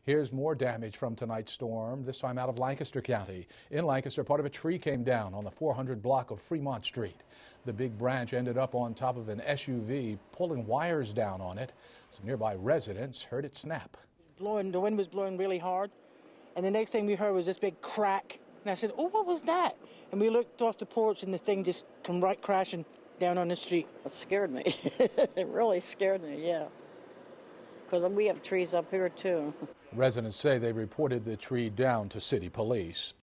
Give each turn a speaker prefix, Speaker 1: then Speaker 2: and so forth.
Speaker 1: Here's more damage from tonight's storm, this time out of Lancaster County. In Lancaster, part of a tree came down on the 400 block of Fremont Street. The big branch ended up on top of an SUV, pulling wires down on it. Some nearby residents heard it snap.
Speaker 2: The wind was blowing really hard, and the next thing we heard was this big crack. And I said, "Oh, what was that?" And we looked off the porch, and the thing just come right crashing down on the street.
Speaker 3: It scared me. It really scared me, yeah. Because we have trees up here, too.
Speaker 1: Residents say they reported the tree down to city police.